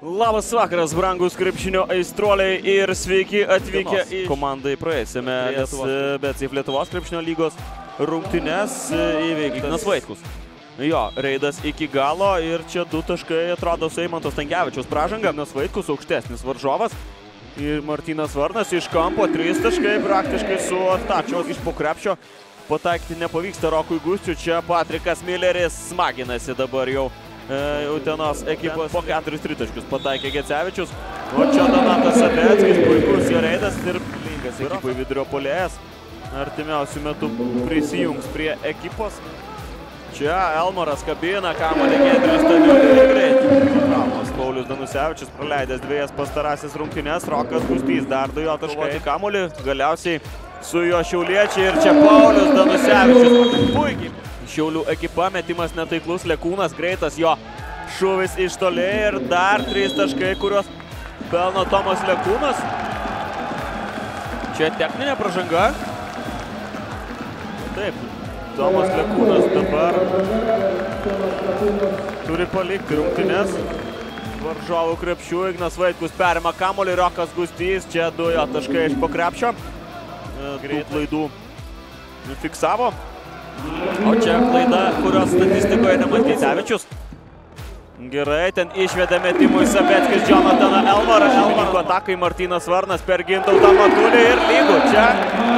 Labas vakaras, brangus krepšinio aistruoliai ir sveiki atvykę į komandai praėjusiame BCF Lietuvos krepšinio lygos rungtynes įveikė Ignas Vaitkus. Jo, reidas iki galo ir čia 2 taškai atrodo su Eimanto Stankevičiaus pražanga. Ignas Vaitkus aukštesnis varžovas ir Martynas Varnas iš kampo 3 taškai praktiškai su Tačios iš po krepšio. Pataikyti nepavyksta Rokui Gustiui, čia Patrikas Milleris smaginasi dabar jau. Utenos ekipos po 4 tritaškius pataikė Gecevičius. O čia Donatas Sabeckis, puikus jo reidas ir linkas ekipai vidurio puolėjas. Artimiausių metų prisijungs prie ekipos. Čia Elmaras kabina kamuolį Giedrius Staniulis greit. Paulius Danusevičius praleidęs 2 pastarąsias rungtynes. Rokas Gustys dar 2 jo taškai kamuolį. Galiausiai su jo šiauliečiai ir čia Paulius Danusevičius. Puikiai. Šiaulių ekipa, metimas netaiklus, Lekūnas greitas, jo šūvis iš toli ir dar 3 taškai, kuriuos pelno Tomas Lekūnas. Čia techninė pražanga. Taip, Tomas Lekūnas dabar turi palikti rungtynes. Varžovų krepšių, Ignas Vaitkus perima kamuolį, Rokas Gustys, čia 2 jo taškai iš po krepšio. Greit klaidų fiksavo. O čia klaida, kurios statistikoje nematyti Gecevičius. Gerai, ten išvedė metimui Sabeckis Jonataną Elmarą. Elmarų atakai Martynas Varnas per Gintautą Matulį ir lygų. Čia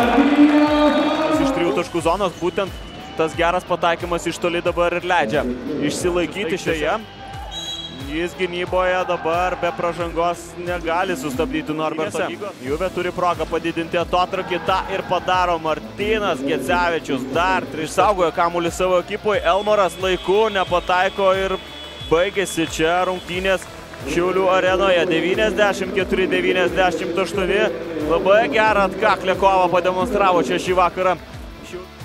iš 3 taškų zonos būtent tas geras pataikymas iš toli dabar ir leidžia išsilaikyti šioje. Jis gynyboje dabar be pražangos negali sustabdyti Norberto Gygo. Juve turi progą padidinti atotrūkį, tą ir padaro Martynas Gecevičius. Dar išsaugojo kamuolį savo ekipui, Elmaras laiku nepataiko ir baigėsi čia rungtynės Šiaulių arenoje 94-98. Labai gerą atkaklę kovą pademonstravo čia šį vakarą.